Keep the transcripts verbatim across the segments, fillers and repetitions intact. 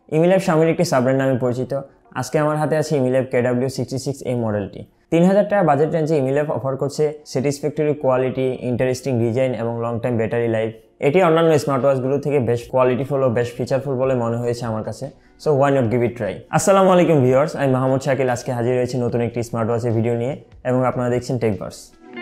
ইমিল্যাব শাওমির একটি সাবব্র্যান্ড নামে পরিচিত। আজকে আমার হাতে আছে Imilab K W sixty six A মডেলটি। তিন হাজার টাকা বাজেট রেঞ্জে ইমিল্যাব অফার করছে স্যাটিসফ্যাক্টরি কোয়ালিটি, ইন্টারেস্টিং ডিজাইন এবং লং টাইম ব্যাটারি লাইফ। এটি অন্যান্য স্মার্ট ওয়াচগুলো থেকে বেশ কোয়ালিটিফুল ও বেশ ফিচারফুল বলে মনে হয়েছে আমার কাছে। So why not give it try. আসসালামু আলাইকুম ভিউয়ার্স, আমি মাহমুদ শাকিল আজকে হাজির হয়েছি নতুন একটি স্মার্ট ওয়াচের ভিডিও নিয়ে এবং আপনারা দেখছেন টেকভার্স।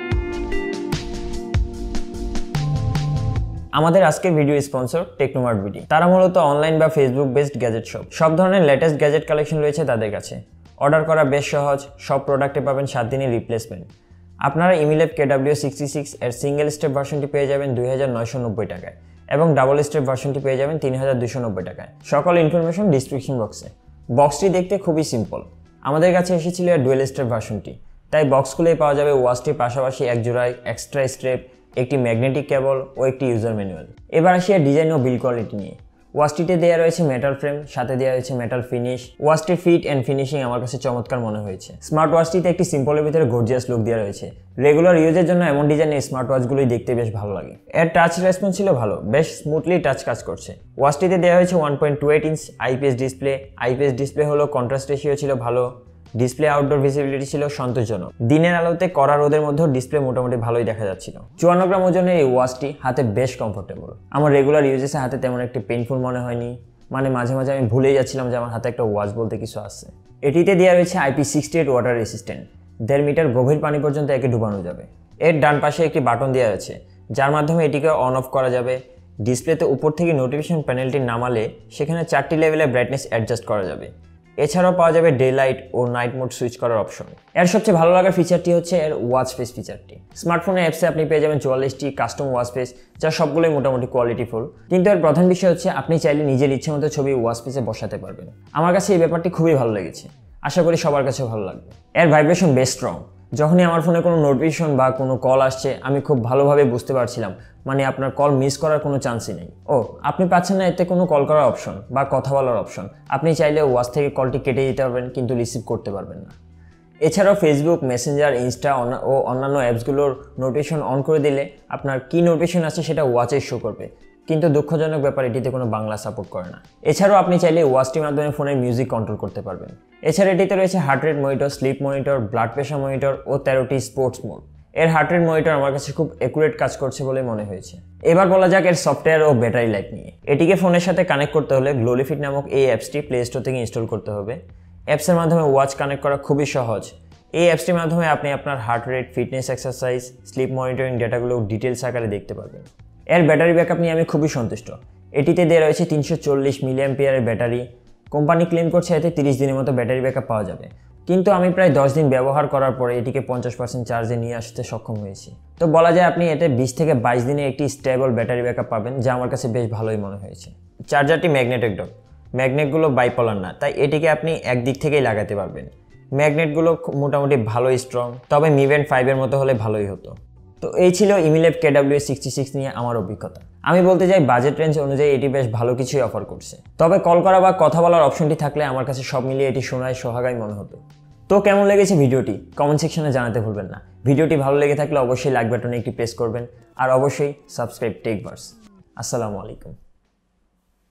আমাদের আজকের ভিডিও স্পন্সর টেকনোমার্ট বিডি। তারা মূলত অনলাইন বা ফেসবুক বেসড গ্যাজেট শপ। সব ধরনের লেটেস্ট গ্যাজেট কালেকশন রয়েছে তাদের কাছে। অর্ডার করা বেশ সহজ, সব প্রোডাক্টে পাবেন সাত দিনের রিপ্লেসমেন্ট। আপনারা Imilab K W sixty six এর সিঙ্গেল স্টেপ ভার্সনটি পেয়ে যাবেন দুই হাজার নয়শো নব্বই টাকায় এবং ডাবল স্টেপ ভার্সনটি পেয়ে যাবেন তিন হাজার দুশো নব্বই টাকায়। সকল ইনফরমেশন ডিসক্রিপশন বক্সে। বক্সটি দেখতে খুবই সিম্পল। আমাদের কাছে এসেছিল এর ডুয়েল স্টেপ ভার্সনটি, তাই বক্স খুলেই পাওয়া যাবে ওয়াচটির পাশাপাশি এক জোড়ায় এক্সট্রা স্ট্রেপ, একটি ম্যাগনেটিক কেবল ও একটি ইউজার ম্যানুয়াল। এবার আসি এর ডিজাইন ও বিল্ড কোয়ালিটি নিয়ে। ওয়াচটিতে দেওয়া রয়েছে মেটাল ফ্রেম, সাথে দেওয়া হয়েছে মেটাল ফিনিশ। ওয়াচটির ফিট অ্যান্ড ফিনিশিং আমার কাছে চমৎকার মনে হয়েছে। স্মার্ট ওয়াচটিতে একটি সিম্পলের ভিতরে গর্জিয়াস লুক দেওয়া রয়েছে। রেগুলার ইউজের জন্য এমন ডিজাইনের স্মার্ট ওয়াচগুলোই দেখতে বেশ ভালো লাগে। এর টাচ রেসপন্স ছিল ভালো, বেশ স্মুথলি টাচ কাজ করছে। ওয়াচটিতে দেওয়া হয়েছে one point two eight inch IPS display. IPS display হলো, কন্ট্রাস্ট রেশিও ছিল ভালো, ডিসপ্লে আউটডোর ভিজিবিলিটি ছিল সন্তোষজনক। দিনের আলোতে কড়া রোদের মধ্যেও ডিসপ্লে মোটামুটি ভালোই দেখা যাচ্ছিল। চুয়ান্ন গ্রাম ওজনের এই ওয়াচটি হাতে বেশ কমফোর্টেবল। আমার রেগুলার ইউজেসে হাতে তেমন একটি পেইনফুল মনে হয়নি, মানে মাঝে মাঝে আমি ভুলেই যাচ্ছিলাম যে আমার হাতে একটা ওয়াচ বলতে কিছু আছে। এটিতে দেওয়া রয়েছে IP sixty eight water resistant. দেড় মিটার গভীর পানি পর্যন্ত একে ডুবানো যাবে। এর ডান পাশে একটি বাটন দেওয়া আছে যার মাধ্যমে এটিকে অন অফ করা যাবে। ডিসপ্লেতে উপর থেকে নোটিফিকেশন প্যানেলটি নামালে সেখানে চারটি লেভেলে ব্রাইটনেস অ্যাডজাস্ট করা যাবে। এছাড়াও পাওয়া যাবে ডে লাইট ও নাইট মোড সুইচ করার অপশন। এর সবচেয়ে ভালো লাগার ফিচারটি হচ্ছে এর ওয়াচ ফেস ফিচারটি। স্মার্টফোনের অ্যাপসে আপনি পেয়ে যাবেন চুয়াল্লিশটি কাস্টম ওয়াচ ফেস, যা সবগুলোই মোটামুটি কোয়ালিটিফুল। কিন্তু এর প্রধান বিষয় হচ্ছে আপনি চাইলে নিজের ইচ্ছে মতো ছবি ওয়াচ ফেসে বসাতে পারবেন। আমার কাছে এই ব্যাপারটি খুবই ভালো লেগেছে, আশা করি সবার কাছে ভালো লাগবে। এর ভাইব্রেশন বেশ স্ট্রং। যখনই আমার ফোনে কোনো নোটিফিকেশন বা কোনো কল আসছে আমি খুব ভালোভাবে বুঝতে পারছিলাম, মানে আপনার কল মিস করার কোনো চান্সই নেই। ও আপনি পাচ্ছেন না এতে কোনো কল করার অপশন বা কথা বলার অপশন। আপনি চাইলে ওয়াচ থেকে কলটি কেটে দিতে পারবেন, কিন্তু রিসিভ করতে পারবেন না। এছাড়াও ফেসবুক, মেসেঞ্জার, ইনস্টা ও অন্যান্য অ্যাপসগুলোর নোটিফিকেশন অন করে দিলে আপনার কী নোটিফিকেশন আছে সেটা ওয়াচে শো করবে, কিন্তু দুঃখজনক ব্যাপার এটিতে কোনো বাংলা সাপোর্ট করে না। এছাড়াও আপনি চাইলে ওয়াচটির মাধ্যমে ফোনের মিউজিক কন্ট্রোল করতে পারবেন। এছাড়া এটিতে রয়েছে heart rate monitor, sleep monitor, blood pressure monitor ও তেরোটি স্পোর্টস মোড। এর হার্ট রেট মনিটর আমার কাছে খুব অ্যাকুরেট কাজ করছে বলে মনে হয়েছে। এবার বলা যাক এর সফটওয়্যার ও ব্যাটারি লাইফ নিয়ে। এটিকে ফোনের সাথে কানেক্ট করতে হলে গ্লোলিফিট নামক এই অ্যাপসটি প্লে স্টোর থেকে ইনস্টল করতে হবে। অ্যাপসের মাধ্যমে ওয়াচ কানেক্ট করা খুবই সহজ। এই অ্যাপসটির মাধ্যমে আপনি আপনার heart rate, fitness, exercise, sleep monitoring ডেটাগুলো ডিটেলস আকারে দেখতে পারবেন। এর ব্যাটারি ব্যাকআপ নিয়ে আমি খুবই সন্তুষ্ট। এটিতে দেওয়া রয়েছে তিনশো চল্লিশ মিলিঅ্যাম্পিয়ারের ব্যাটারি। কোম্পানি ক্লেম করছে এতে তিরিশ দিনের মতো ব্যাটারি ব্যাকআপ পাওয়া যাবে, কিন্তু আমি প্রায় দশ দিন ব্যবহার করার পরে এটিকে পঞ্চাশ পার্সেন্ট চার্জে নিয়ে আসতে সক্ষম হয়েছি। তো বলা যায় আপনি এতে বিশ থেকে বাইশ দিনে একটি স্টেবল ব্যাটারি ব্যাকআপ পাবেন, যা আমার কাছে বেশ ভালোই মনে হয়েছে। চার্জারটি ম্যাগনেটিক ডক। ম্যাগনেটগুলো বাইপোলার না, তাই এটিকে আপনি একদিক থেকেই লাগাতে পারবেন। ম্যাগনেটগুলো মোটামুটি ভালোই স্ট্রং, তবে Mi Band ফাইভ এর মতো হলে ভালোই হতো। তো এই ছিল Imilab K W sixty six নিয়ে আমার অভিজ্ঞতা। আমি বলতে চাই বাজেট রেঞ্জ অনুযায়ী এটি বেশ ভালো কিছুই অফার করছে, তবে কল করা বা কথা বলার অপশনটি থাকলে আমার কাছে সব মিলিয়ে এটি শোনায় সোহাগাই মনে হতো। তো কেমন লেগেছে ভিডিওটি কমেন্ট সেকশনে জানাতে ভুলবেন না। ভিডিওটি ভালো লেগে থাকলে অবশ্যই লাইক বাটনে একটি প্রেস করবেন, আর অবশ্যই সাবস্ক্রাইব টেকভার্স। আসসালামু আলাইকুম।